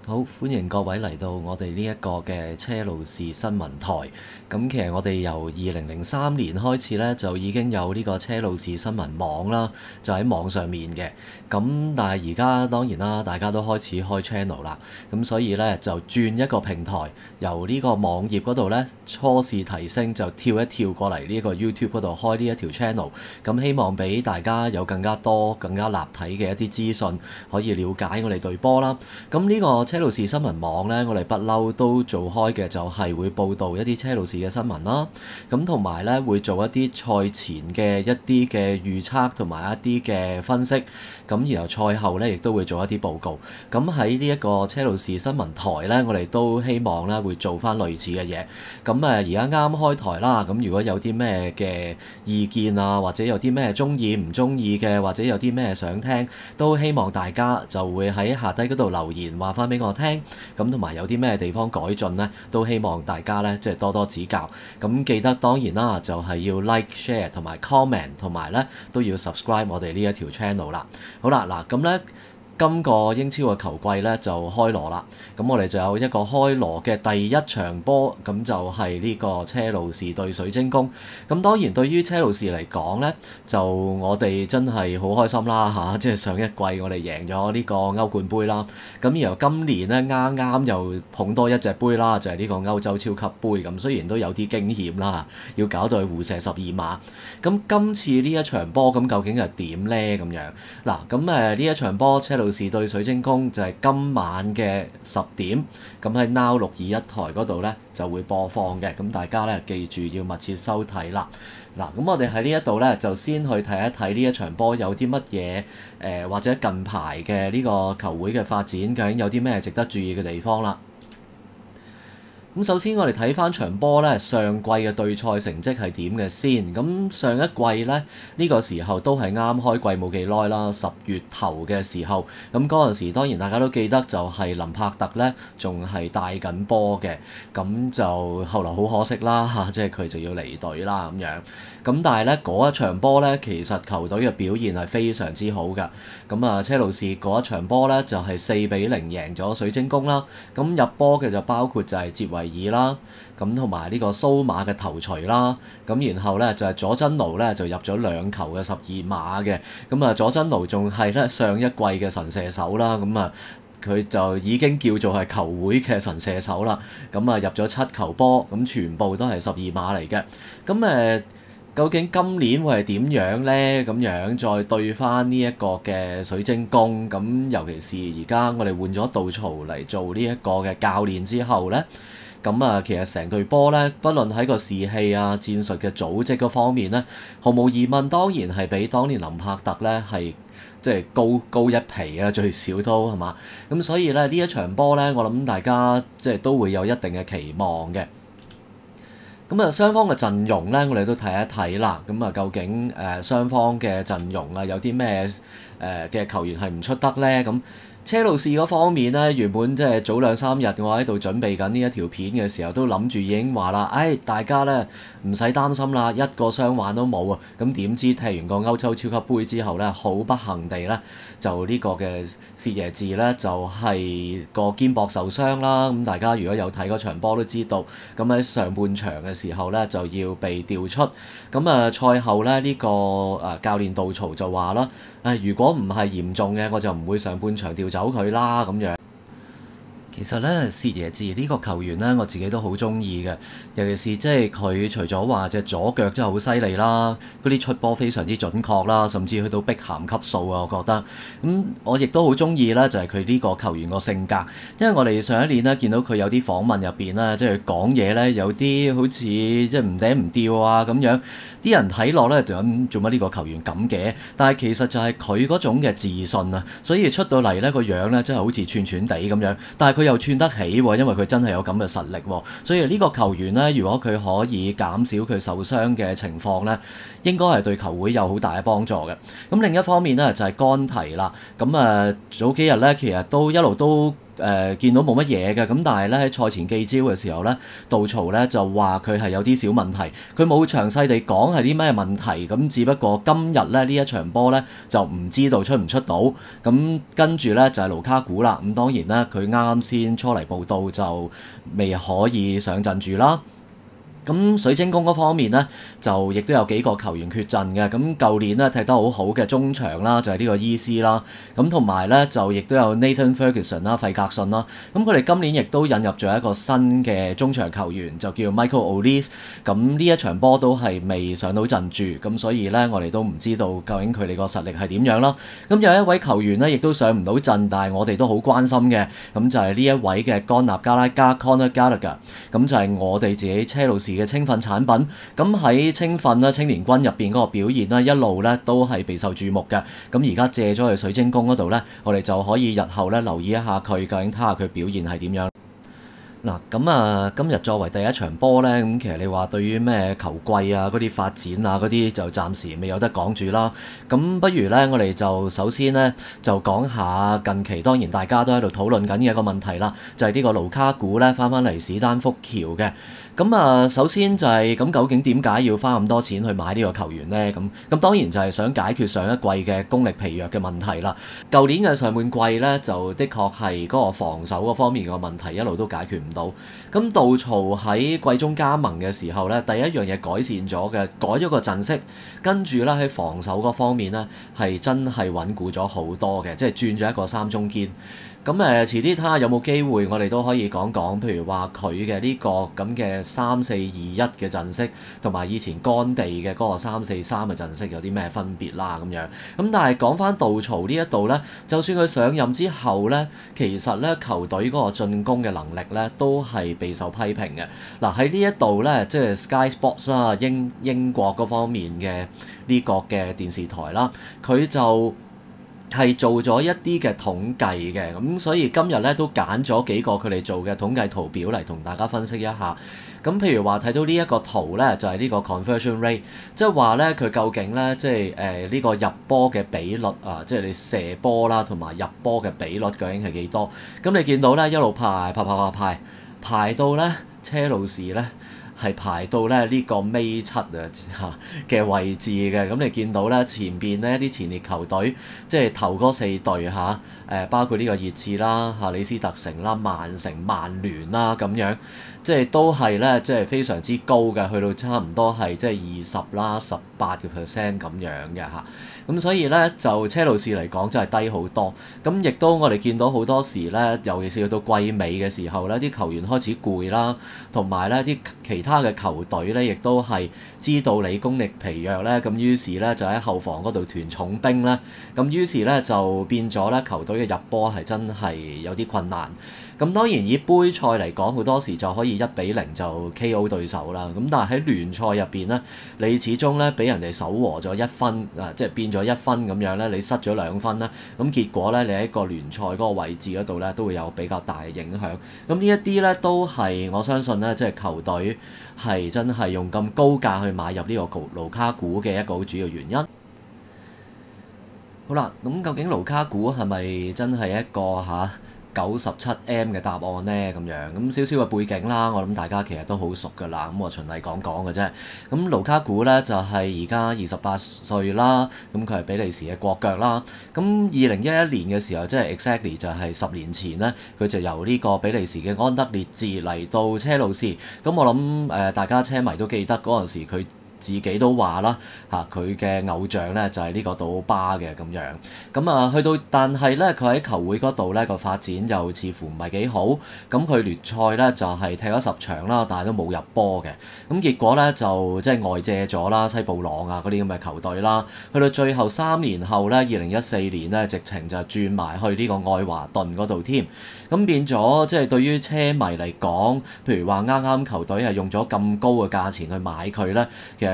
好，歡迎各位嚟到我哋呢一個嘅車路士新聞台。咁其實我哋由2003年開始呢，就已經有呢個車路士新聞網啦，就喺網上面嘅。咁但係而家當然啦，大家都開始開 channel 啦。咁所以呢，就轉一個平台，由呢個網頁嗰度呢，初試提升，就跳一跳過嚟呢個 YouTube 嗰度開呢一條 channel。咁希望俾大家有更加多、更加立體嘅一啲資訊，可以了解我哋隊波啦。咁呢個車路士新聞網呢，我哋不嬲都做開嘅就係會報導一啲車路士嘅新聞啦。咁同埋呢，會做一啲賽前嘅一啲嘅預測同埋一啲嘅分析。咁然後賽後呢，亦都會做一啲報告。咁喺呢一個車路士新聞台呢，我哋都希望呢會做翻類似嘅嘢。咁而家啱開台啦，咁如果有啲咩嘅意見啊，或者有啲咩中意唔中意嘅，或者有啲咩想聽，都希望大家就會喺下低嗰度留言話翻俾我聽。咁同埋有啲咩地方改進呢，都希望大家呢即係多多指教。咁記得當然啦，就係要 like、share 同埋 comment， 同埋呢都要 subscribe 我哋呢一條 channel 啦。好啦，嗱咁呢。今個英超嘅球季咧就開鑼啦，咁我哋就有一個開鑼嘅第一場波，咁就係呢個車路士對水晶宮。咁當然對於車路士嚟講咧，就我哋真係好開心啦嚇，即係上一季我哋贏咗呢個歐冠杯啦，咁然後今年咧啱啱又捧多一隻杯啦，就係呢個歐洲超級杯。咁雖然都有啲驚險啦，要搞到去互射12碼。咁今次呢一場波咁究竟係點咧？咁樣嗱，咁呢一場波車路士對水晶宮就係今晚嘅10點，咁喺 Now 621台嗰度呢就會播放嘅，咁大家呢記住要密切收睇啦。嗱，咁我哋喺呢一度呢，就先去睇一睇呢一場波有啲乜嘢或者近排嘅呢個球會嘅發展，究竟有啲咩值得注意嘅地方啦。咁首先我哋睇翻場波咧，上季嘅對賽成績係點嘅先？咁上一季咧呢個時候都係啱開季冇幾耐啦，10月頭嘅時候，咁嗰陣時當然大家都記得就係林柏特咧仲係帶緊波嘅，咁就後來好可惜啦嚇，即係佢就要離隊啦咁樣。咁但係咧嗰一場波咧，其實球隊嘅表現係非常之好㗎。咁車路士嗰一場波咧就係4-0贏咗水晶宮啦。咁入波嘅就包括就係捷維爾啦，咁同埋呢個蘇馬嘅頭槌啦。咁然後咧就係佐真奴咧就入咗2球嘅12碼嘅。咁佐真奴仲係咧上一季嘅神射手啦。咁佢就已經叫做係球會嘅神射手啦。咁入咗7球波，咁全部都係12碼嚟嘅。咁究竟今年會係點樣呢？咁樣再對翻呢一個嘅水晶宮，咁尤其是而家我哋換咗杜曹嚟做呢一個嘅教練之後呢，咁其實成隊波呢，不論喺個士氣啊、戰術嘅組織嗰方面呢，毫無疑問當然係比當年林柏特呢係即係高一皮啊，最少都係嘛。咁所以呢一場波呢，我諗大家即係都會有一定嘅期望嘅。咁雙方嘅陣容咧，我哋都睇一睇啦。咁究竟雙方嘅陣容有啲咩嘅球員係唔出得咧？咁車路士嗰方面咧，原本即係早2-3日我喺度準備緊呢一條片嘅時候，都諗住已經話啦，大家咧唔使擔心啦，一個傷患都冇啊。咁點知踢完個歐洲超級杯之後咧，好不幸地咧，就呢個嘅薛耶治咧就係個肩膊受傷啦。咁大家如果有睇嗰場波都知道，咁喺上半場嘅時候咧就要被調出。咁賽後咧呢個教練杜曹就話啦，如果唔係嚴重嘅，我就唔會上半場調走佢啦咁樣。其實咧，薛耶治呢個球員咧，我自己都好中意嘅。尤其是即係佢除咗話隻左腳真係好犀利啦，嗰啲出波非常之準確啦，甚至去到碧咸級數啊，我覺得。我亦都好中意啦，就係佢呢個球員個性格。因為我哋上一年咧見到佢有啲訪問入邊咧，即係講嘢咧有啲好似即係唔嗲唔吊啊咁樣。啲人睇落咧就咁做乜呢個球員咁嘅？但係其實就係佢嗰種嘅自信啊，所以出到嚟咧個樣咧真係好似串串地咁樣。但係佢又串得起喎，因為佢真係有咁嘅實力喎。所以呢個球員咧，如果佢可以減少佢受傷嘅情況咧，應該係對球會有好大嘅幫助嘅。咁另一方面咧就係干提啦。咁早幾日咧其實都一路都見到冇乜嘢嘅，咁但係咧喺賽前記招嘅時候咧，杜曹咧就話佢係有啲小問題，佢冇詳細地講係啲咩問題，咁只不過今日咧呢一場波咧就唔知道出唔出到，咁跟住咧就係盧卡古啦，咁當然啦，佢啱啱先初嚟報到就未可以上陣住啦。咁水晶宮嗰方面呢，就亦都有幾個球員缺陣嘅。咁舊年呢踢得好好嘅中場啦，就係呢個伊斯啦。咁同埋呢，就亦都有 Nathan Ferguson 啦、費格遜啦。咁佢哋今年亦都引入咗一個新嘅中場球員，就叫 Michael Olise。咁呢一場波都係未上到陣住，咁所以呢，我哋都唔知道究竟佢哋個實力係點樣啦。咁有一位球員呢，亦都上唔到陣，但係我哋都好關心嘅，咁就係呢一位嘅干納加拉加 Conor Gallagher。咁就係我哋自己車路士嘅青訓產品，咁喺青訓啦、青年軍入邊嗰個表現啦，一路咧都係備受注目嘅。咁而家借咗去水晶宮嗰度咧，我哋就可以日後咧留意一下佢，究竟睇下佢表現係點樣。嗱，咁啊，今日作為第一場波咧，咁其實你話對於咩球季啊、嗰啲發展啊、嗰啲就暫時未有得講住啦。咁不如咧，我哋就首先咧就講下近期當然大家都喺度討論緊嘅一個問題啦，就係呢個盧卡古咧翻嚟史丹福橋嘅。咁啊，首先就係咁，究竟點解要花咁多錢去買呢個球員呢？咁當然就係想解決上一季嘅功力疲弱嘅問題啦。舊年嘅上半季呢，就的確係嗰個防守嗰方面嘅問題一路都解決唔到。咁杜曹喺季中加盟嘅時候呢，第一樣嘢改善咗嘅，改咗個陣式，跟住咧喺防守嗰方面呢，係真係穩固咗好多嘅，即係轉咗一個三中堅。咁遲啲睇下有冇機會，我哋都可以講講，譬如話佢嘅呢個咁嘅3-4-2-1嘅陣式，同埋以前乾地嘅嗰個3-4-3嘅陣式有啲咩分別啦咁樣。咁但係講翻杜曹呢一度呢，就算佢上任之後呢，其實呢球隊嗰個進攻嘅能力呢都係備受批評嘅。嗱喺呢一度呢，即係 Sky Sports 啦，英國嗰方面嘅呢個嘅電視台啦，佢就係做咗一啲嘅統計嘅，咁所以今日咧都揀咗幾個佢哋做嘅統計圖表嚟同大家分析一下。咁譬如話睇到呢一個圖咧，就係呢個 conversion rate，即係話咧佢究竟咧即係呢個入波嘅比率啊，即係你射波啦同埋入波嘅比率究竟係幾多？咁你見到咧一路排到咧車路士咧，係排到咧呢個尾七嘅位置嘅。咁你見到咧前邊呢啲前列球隊，即係頭嗰4隊包括呢個熱刺啦、李斯特城啦、曼城、曼聯啦咁樣，即係都係咧即係非常之高嘅，去到差唔多係即係20啦、18% 咁樣嘅嚇。咁所以咧就車路士嚟講真係低好多。咁亦都我哋見到好多時咧，尤其是去到季尾嘅時候咧，啲球員開始攰啦，同埋咧啲其他嘅球隊咧，亦都係知道你功力疲弱咧，咁於是咧就喺後防嗰度團重兵咧，咁於是咧就變咗咧球隊嘅入波係真係有啲困難。咁當然以杯賽嚟講，好多時就可以1-0就 KO 對手啦。咁但係喺聯賽入邊咧，你始終咧俾人哋守和咗1分即係變咗1分咁樣咧，你失咗2分啦。咁結果咧，你喺個聯賽嗰個位置嗰度咧，都會有比較大嘅影響。咁呢一啲咧都係我相信咧，即係球隊係真係用咁高價去買入呢個盧卡古嘅一個好主要原因。好啦，咁究竟盧卡古係咪真係一個97M 嘅答案呢？咁樣咁少少嘅背景啦，我諗大家其實都好熟㗎啦。咁我循例講講嘅啫。咁盧卡古呢，就係而家28歲啦，咁佢係比利時嘅國腳啦。咁2011年嘅時候，即係 exactly 就係10年前呢，佢就由呢個比利時嘅安德烈治嚟到車路士。咁我諗大家車迷都記得嗰陣時佢自己都話啦佢嘅偶像咧就係呢個杜巴嘅咁樣。咁去到但係咧佢喺球會嗰度咧個發展又似乎唔係幾好。咁佢聯賽咧就係踢咗10場啦，但係都冇入波嘅。咁結果咧就即係外借咗啦西布朗嗰啲咁嘅球隊啦。去到最後3年後咧，2014年咧直情就轉埋去呢個愛華頓嗰度添。咁變咗即係對於車迷嚟講，譬如話啱啱球隊係用咗咁高嘅價錢去買佢咧，其實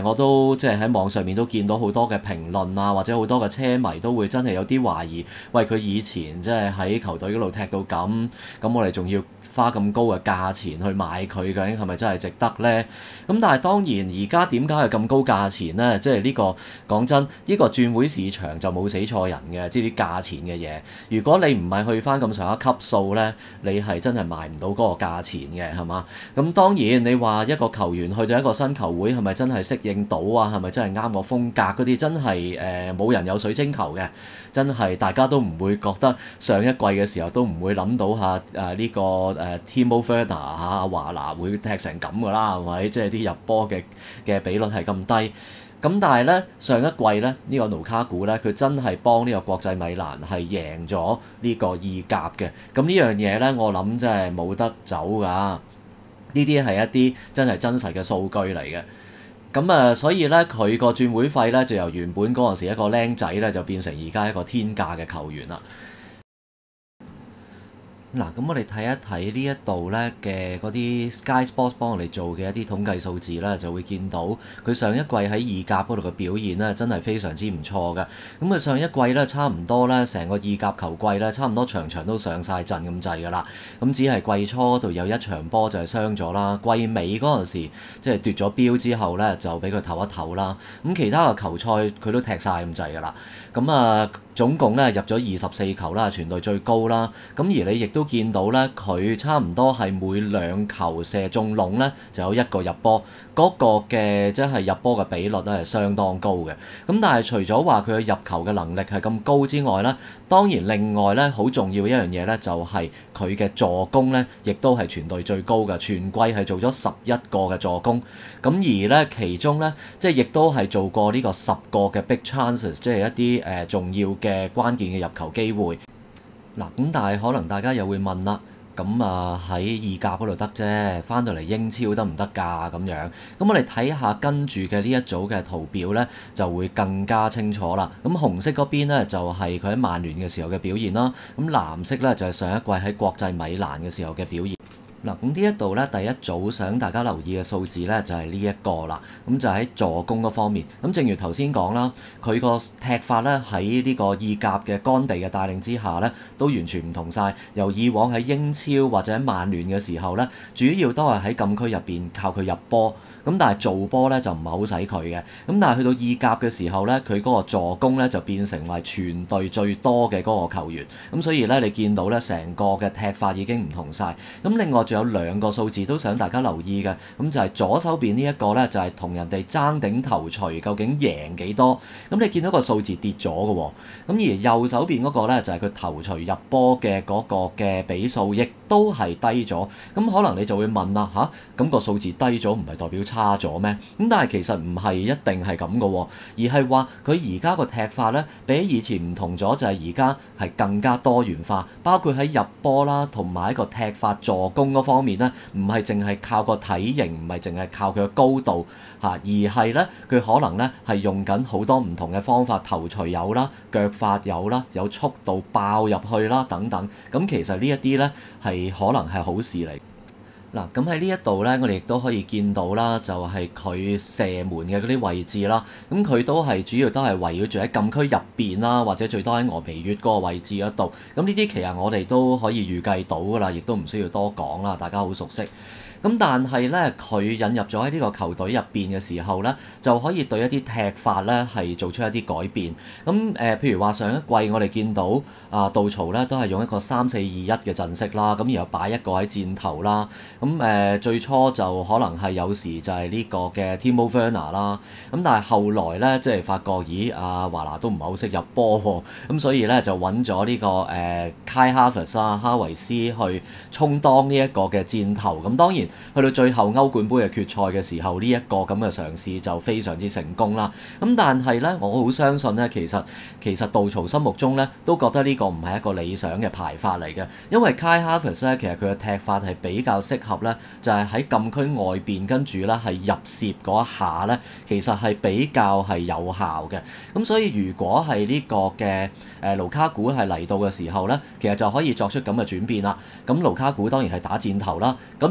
我都即係喺網上面都見到好多嘅評論啊，或者好多嘅車迷都會真係有啲懷疑，喂，佢以前即係喺球隊嗰度踢到咁，我哋仲要花咁高嘅價錢去買佢，究竟係咪真係值得呢？咁但係當然而家點解係咁高價錢呢？即係呢個講真，呢個轉會市場就冇死錯人嘅，即係啲價錢嘅嘢。如果你唔係去翻咁上下級數呢，你係真係賣唔到嗰個價錢嘅，係嘛？咁當然你話一個球員去到一個新球會係咪真係適應到啊？係咪真係啱我風格嗰啲？真係冇人有水晶球嘅，真係大家都唔會覺得上一季嘅時候都唔會諗到下呢個Timo Werner 阿華拿會踢成咁㗎啦，係咪？即係啲入波嘅比率係咁低。咁但係咧上一季咧呢個盧卡古咧佢真係幫呢個國際米蘭係贏咗呢個意甲嘅。咁呢樣嘢咧我諗真係冇得走㗎。呢啲係一啲真係真實嘅數據嚟嘅。咁所以咧佢個轉會費咧就由原本嗰陣時一個僆仔咧就變成而家一個天價嘅球員啦。嗱，咁我哋睇一睇呢一度咧嘅嗰啲 Sky Sports 幫我哋做嘅一啲統計數字咧，就會見到佢上一季喺意甲嗰度嘅表現咧，真係非常之唔錯嘅。咁上一季咧差唔多咧，成個意甲球季咧，差唔多場場都上晒陣咁滯㗎啦。咁只係季初嗰度有一場波就係傷咗啦，季尾嗰陣時即係奪咗標之後咧，就俾佢唞一唞啦。咁其他嘅球賽佢都踢晒咁滯㗎啦。總共咧入咗24球啦，全隊最高啦。咁而你亦都見到咧，佢差唔多係每2球射中籠咧就有1個入波，嗰個嘅即係入波嘅比率咧係相當高嘅。咁但係除咗話佢嘅入球嘅能力係咁高之外咧，當然另外咧好重要一樣嘢咧就係佢嘅助攻咧，亦都係全隊最高嘅，全季係做咗11個嘅助攻。咁而咧其中咧即係亦都係做過呢個10個嘅 big chances， 即係一啲重要嘅關鍵嘅入球機會。嗱，咁但係可能大家又會問啦，咁喺意甲嗰度得啫，翻到嚟英超得唔得㗎咁樣？咁我哋睇下跟住嘅呢一組嘅圖表呢，就會更加清楚啦。咁紅色嗰邊呢，就係佢喺曼聯嘅時候嘅表現啦，咁藍色呢，就係上一季喺國際米蘭嘅時候嘅表現。嗱，咁呢一度咧，第一組想大家留意嘅數字咧，就係呢一個啦。咁就喺助攻嗰方面。咁正如頭先講啦，佢個踢法咧喺呢個意甲嘅干地嘅帶領之下咧，都完全唔同晒。由以往喺英超或者曼聯嘅時候咧，主要都係喺禁區入邊靠佢入波。咁但係做波咧就唔係好使佢嘅。咁但係去到意甲嘅時候咧，佢嗰個助攻咧就變成為全隊最多嘅嗰個球員。咁所以咧，你見到咧成個嘅踢法已經唔同晒。咁另外仲有2個數字都想大家留意嘅，咁就係左手邊呢一個咧，就係同人哋爭頂頭槌究竟贏幾多？咁你見到個數字跌咗嘅喎。咁而右手邊嗰個咧就係佢頭槌入波嘅嗰個嘅比數，亦都係低咗。咁可能你就會問啦，咁個數字低咗唔係代表差咗咩？咁但係其實唔係一定係咁嘅喎，而係話佢而家個踢法咧比起以前唔同咗，就係而家係更加多元化，包括喺入波啦，同埋一個踢法助攻嗰方面咧，唔係淨係靠個體型，唔係淨係靠佢嘅高度而係咧佢可能咧係用緊好多唔同嘅方法，頭槌有啦，腳法有啦，有速度爆入去啦等等。咁其實呢一啲咧係可能係好事嚟。嗱，咁喺呢一度咧，我哋亦都可以見到啦，就係佢射門嘅嗰啲位置啦。咁佢都係主要都係圍繞住喺禁區入邊啦，或者最多喺俄皮越嗰個位置嗰度。咁呢啲其實我哋都可以預計到㗎啦，亦都唔需要多講啦，大家好熟悉。咁但係咧，佢引入咗喺呢個球隊入邊嘅時候咧，就可以對一啲踢法咧係做出一啲改變。咁譬如話上一季我哋見到杜曹咧都係用一個3-4-2-1嘅陣式啦，咁然後擺一個喺箭頭啦。咁最初就可能係有時就係呢個嘅 Timo Werner 啦。咁但係後來咧，即係發覺咦華拿都唔係好識入波喎，咁所以咧就揾咗呢個Kai Havertz 哈維斯去充當呢一個嘅箭頭。咁當然，去到最後歐冠杯嘅決賽嘅時候，呢一個咁嘅嘗試就非常之成功啦。咁但係咧，我好相信咧，其實杜曹心目中咧都覺得呢個唔係一個理想嘅排法嚟嘅，因為 Kai Havertz 咧其實佢嘅踢法係比較適合咧，就係喺禁區外邊跟住咧係入攝嗰一下咧，其實係比較係有效嘅。咁所以如果係呢個嘅盧卡古係嚟到嘅時候咧，其實就可以作出咁嘅轉變啦。咁盧卡古當然係打箭頭啦，咁而後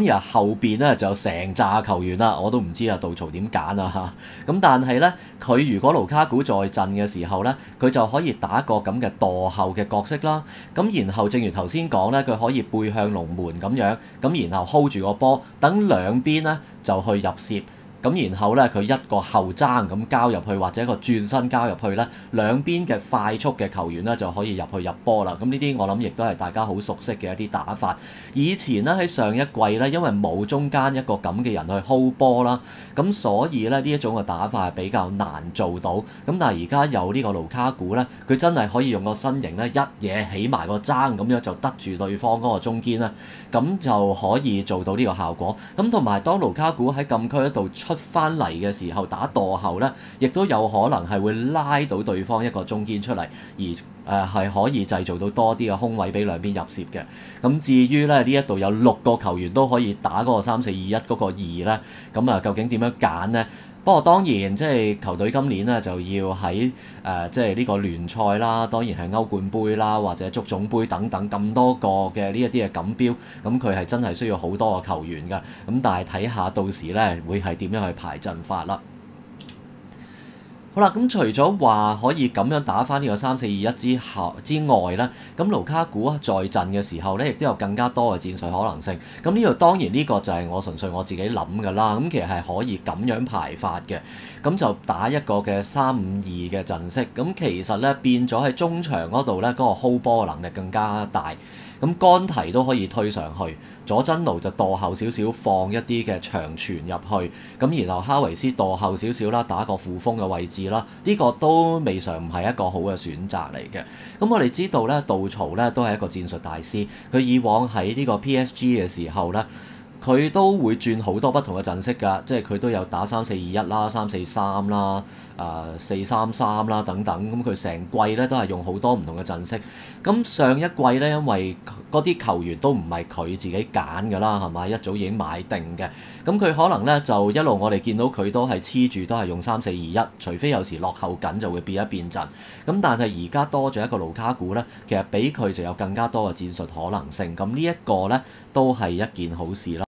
後邊咧就成紮球員啦，我都唔知啊杜曹點揀啊嚇。咁但係咧，佢如果盧卡古在陣嘅時候咧，佢就可以打一個咁嘅墮後嘅角色啦。咁然後正如頭先講咧，佢可以背向龍門咁樣，咁然後 hold 住個波，等兩邊咧就去入攝。咁然後咧，佢一個後爭咁交入去，或者一個轉身交入去咧，兩邊嘅快速嘅球員咧就可以入去入波啦。咁呢啲我諗亦都係大家好熟悉嘅一啲打法。以前咧喺上一季咧，因為冇中間一個咁嘅人去 hold 波啦，咁所以咧呢一種嘅打法係比較難做到。咁但係而家有呢個盧卡古咧，佢真係可以用個身形咧一嘢起埋個爭咁樣就得住對方嗰個中堅啦，咁就可以做到呢個效果。咁同埋當盧卡古喺禁區嗰度出翻嚟嘅時候打墮後咧，亦都有可能係會拉到對方一個中堅出嚟，而係可以製造到多啲嘅空位俾兩邊入攝嘅。咁至於咧呢一度有6個球員都可以打嗰個3-4-2-1嗰個2咧，咁究竟點樣揀呢？不過當然即係球隊今年咧就要喺即係呢個聯賽啦，當然係歐冠杯啦或者足總杯等等咁多個嘅呢一啲嘅錦標，咁佢係真係需要好多個球員㗎。咁但係睇下到時咧會係點樣去排陣法啦。好啦，咁除咗話可以咁樣打返呢個3-4-2-1之外咧，咁盧卡古在陣嘅時候咧，亦都有更加多嘅戰術可能性。咁呢度當然呢個就係我純粹我自己諗㗎啦。咁其實係可以咁樣排法嘅，咁就打一個嘅3-5-2嘅陣式。咁其實咧變咗喺中場嗰度咧，嗰個 hold 波嘅能力更加大。咁干提都可以推上去，佐真奴就墮後少少放一啲嘅長傳入去，咁然後哈維斯墮後少少啦，打個副鋒嘅位置啦，呢個都未嘗唔係一個好嘅選擇嚟嘅。咁我哋知道咧，杜曹咧都係一個戰術大師，佢以往喺呢個 PSG 嘅時候咧，佢都會轉好多不同嘅陣式㗎，即係佢都有打3-4-2-1啦、3-4-3啦、4-3-3啦等等，咁佢成季咧都係用好多唔同嘅陣式。咁上一季咧，因為嗰啲球員都唔係佢自己揀㗎啦，係咪？一早已經買定嘅，咁佢可能咧就一路我哋見到佢都係黐住都係用3-4-2-1，除非有時落後緊就會變一變陣。咁但係而家多咗一個盧卡古咧，其實俾佢就有更加多嘅戰術可能性。咁呢一個咧都係一件好事啦。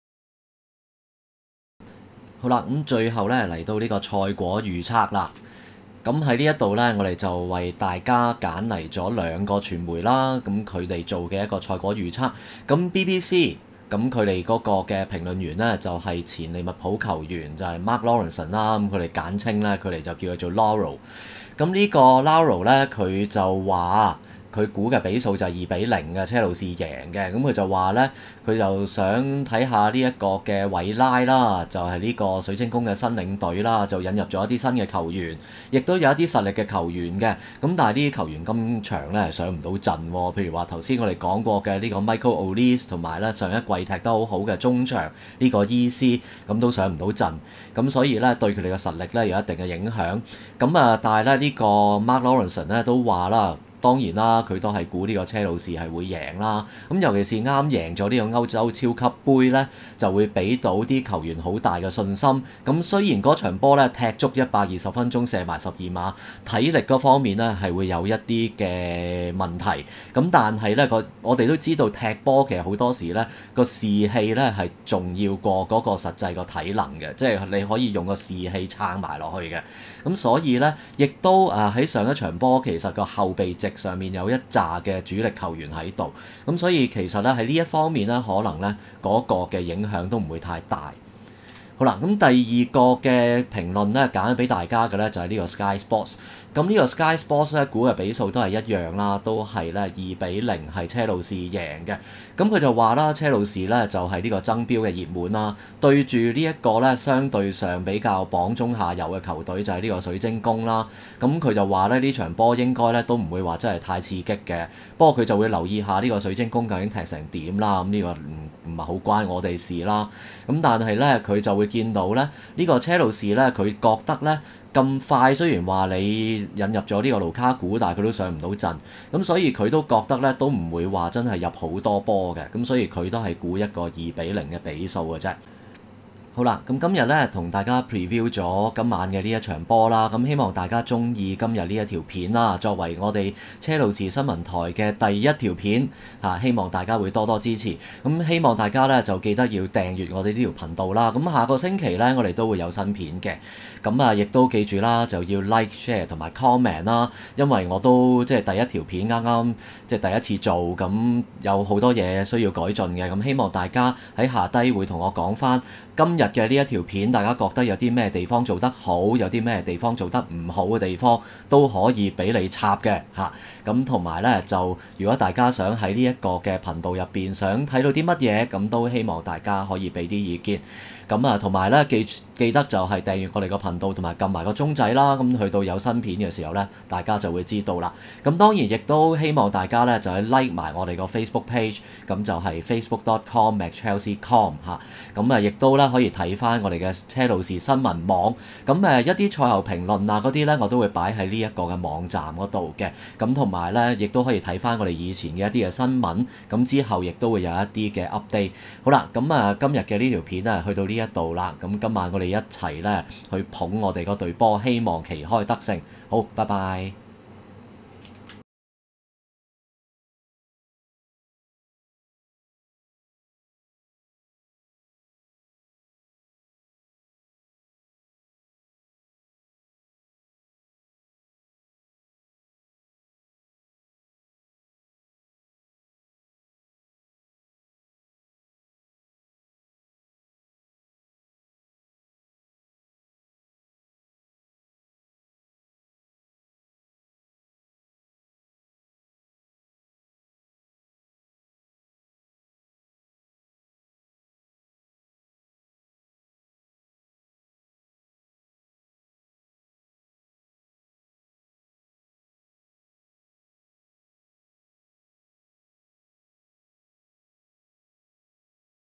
好啦，咁最後咧嚟到呢個賽果預測啦。咁喺呢一度咧，我哋就為大家揀嚟咗2個傳媒啦，咁佢哋做嘅一個賽果預測。咁 BBC 咁佢哋嗰個嘅評論員咧就係前利物浦球員就係 Mark Lawrenson 啦，咁佢哋簡稱咧佢哋就叫佢做 Laurel。咁呢個 Laurel 咧佢就話，佢估嘅比數就係2-0嘅車路士贏嘅。咁佢就話咧，佢就想睇下呢一個嘅韋拉啦，就係呢個水晶宮嘅新領隊啦，就引入咗一啲新嘅球員，亦都有一啲實力嘅球員嘅。咁但係呢啲球員今場咧係上唔到陣喎。譬如話頭先我哋講過嘅呢個 Michael Olise 同埋咧上一季踢得好好嘅中場呢個伊斯，咁都上唔到陣。咁所以咧對佢哋嘅實力咧有一定嘅影響。咁但係咧呢個 Mark Lawrenson 咧都話啦。當然啦，佢都係估呢個車路士係會贏啦。咁尤其是啱贏咗呢個歐洲超級杯呢，就會俾到啲球員好大嘅信心。咁雖然嗰場波呢踢足120分鐘，射埋12碼，體力嗰方面呢係會有一啲嘅問題。咁但係呢我哋都知道踢波其實好多時呢個士氣呢係重要過嗰個實際個體能嘅，即係你可以用個士氣撐埋落去嘅。咁所以呢，亦都喺上一場波其實個後備席上面有一紮嘅主力球員喺度，咁所以其實咧喺呢一方面咧，可能咧嗰個嘅影響都唔會太大。好啦，咁第二個嘅評論咧揀俾大家嘅咧就係呢個 Sky Sports。咁呢個 Sky Sports 咧估嘅比數都係一樣啦，都係咧2-0係車路士贏嘅。咁佢就話啦，車路士咧就係呢個爭標嘅熱門啦，對住呢一個咧相對上比較榜中下游嘅球隊就係呢個水晶宮啦。咁佢就話咧呢場波應該咧都唔會話真係太刺激嘅，不過佢就會留意下呢個水晶宮究竟踢成點啦。咁呢個唔係好關我哋事啦。咁但係咧佢就會見到咧呢個車路士咧佢覺得咧。咁快雖然話你引入咗呢個盧卡古，但係佢都上唔到陣，咁所以佢都覺得咧都唔會話真係入好多波嘅，咁所以佢都係估一個2-0嘅比數嘅啫。 好啦，咁今日咧同大家 preview 咗今晚嘅呢一場波啦，咁希望大家中意今日呢一條片啦，作為我哋車路士新聞台嘅第一條片嚇，希望大家會多多支持。咁希望大家咧就記得要訂閱我哋呢條頻道啦。咁下個星期咧我哋都會有新片嘅，咁亦都記住啦，就要 like、share 同埋 comment 啦，因為我都即係第一條片啱啱即係第一次做，咁有好多嘢需要改進嘅，咁希望大家喺下低會同我講翻今日嘅呢一條片，大家覺得有啲咩地方做得好，有啲咩地方做得唔好嘅地方，都可以俾你插嘅嚇。咁同埋呢，就如果大家想喺呢一個嘅頻道入邊想睇到啲乜嘢，咁都希望大家可以俾啲意見。咁同埋咧記得就係訂閱我哋個頻道同埋撳埋個鐘仔啦，咁去到有新片嘅時候咧，大家就會知道啦。咁當然亦都希望大家咧就係 like 埋我哋個 Facebook page，咁就係 facebook.com/chelseacom 嚇。咁亦都咧可以睇翻我哋嘅車路士新聞網。咁一啲賽後評論啊嗰啲咧，我都會擺喺呢一個嘅網站嗰度嘅。咁同埋咧，亦都可以睇翻我哋以前嘅一啲嘅新聞。咁之後亦都會有一啲嘅 update。好啦，咁今日嘅呢條片啊，去到呢一度啦。咁今晚我哋一齊咧去捧我哋嗰隊波，希望旗開得勝。好，拜拜。